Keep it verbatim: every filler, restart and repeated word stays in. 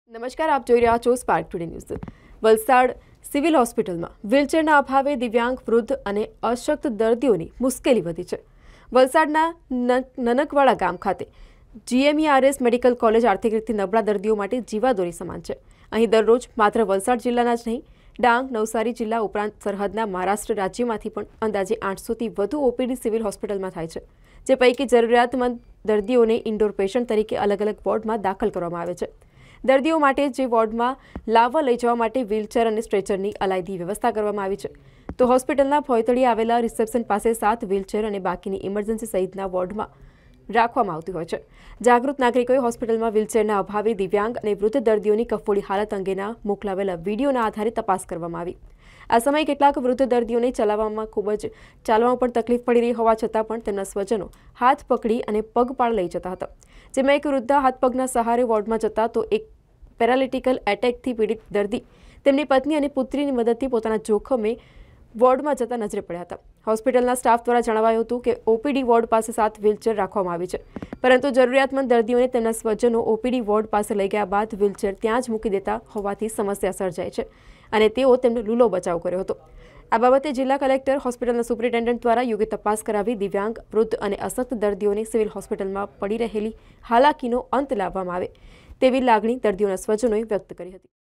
નમસ્કાર, આપ જોઈ રહ્યા છો spark today news. Valsad civil હોસ્પિટલમાં વ્હીલચેરના અભાવે દિવ્યાંગ વૃદ્ધ અને અશક્ત દર્દીઓની મુશ્કેલી વધી છે। વલસાડના નનકવાડા ગામ ખાતે જીએમઈઆરએસ મેડિકલ કોલેજ આર્થિક રીતે નબળા દર્દીઓ માટે જીવાદોરી સમાન છે। અહીં દરરોજ માત્ર વલસાડ જિલ્લાના જ નહીં, ડાંગ, નવસારી જિલ્લા ઉપરાંત સરહદના મહારાષ્ટ્ર રાજ્યમાંથી પણ અંદાજે આઠસોથી વધુ ઓપીડી સિવિલ હોસ્પિટલમાં થાય છે, જે પૈકી જરૂરિયાતમંદ દર્દીઓને ઇન્ડોર પેશન્ટ તરીકે અલગ અલગ વોર્ડમાં દાખલ કરવામાં આવે છે। દર્દીઓ માટે જે વોર્ડમાં લાવવા લઈ જવા માટે વ્હીલચેર અને સ્ટ્રેચરની અલાયદી વ્યવસ્થા કરવામાં આવી છે, તો હોસ્પિટલના ફોયતળીએ આવેલા રિસેપ્શન પાસે સાત વ્હીલચેર અને બાકીની ઇમરજન્સી સહિતના વોર્ડમાં રાખવામાં આવતી હોય છે। જાગૃત નાગરિકોએ હોસ્પિટલમાં વ્હીલચેરના અભાવે દિવ્યાંગ અને વૃદ્ધ દર્દીઓની કફોડી હાલત અંગેના મોકલાવેલા વિડીયોના આધારે તપાસ કરવામાં આવી। આ સમયે કેટલાક વૃદ્ધ દર્દીઓને ચલાવવામાં ખૂબ જ ચાલવામાં પણ તકલીફ પડી રહી હોવા છતાં પણ તેમના સ્વજનો હાથ પકડી અને પગપાળ લઈ જતા હતા, જેમાં એક વૃદ્ધા હાથ પગના સહારે વોર્ડમાં જતા તો એક પેરાલિટિકલ એટેકથી પીડિત દર્દી તેમની પત્ની અને પુત્રીની મદદથી પોતાના જોખમે વોર્ડમાં જતા નજરે પડ્યા હતા। હોસ્પિટલના સ્ટાફ દ્વારા જણાવાયું હતું કે ઓપીડી વોર્ડ પાસે સાત વ્હીલચેર રાખવામાં આવી છે, પરંતુ જરૂરિયાતમંદ દર્દીઓને તેમના સ્વજનો ઓપીડી વોર્ડ પાસે લઈ ગયા બાદ વ્હીલચેર ત્યાં જ મૂકી દેતા હોવાથી સમસ્યા સર્જાય છે અને તેઓ તેમનો લૂલો બચાવ કર્યો હતો। આ બાબતે જિલ્લા કલેક્ટર, હોસ્પિટલના સુપ્રિન્ટેન્ડન્ટ દ્વારા યોગ્ય તપાસ કરાવી દિવ્યાંગ, વૃદ્ધ અને અશક્ત દર્દીઓને સિવિલ હોસ્પિટલમાં પડી રહેલી હાલાકીનો અંત લાવવામાં આવે તેવી લાગણી દર્દીઓના સ્વજનોએ વ્યક્ત કરી હતી।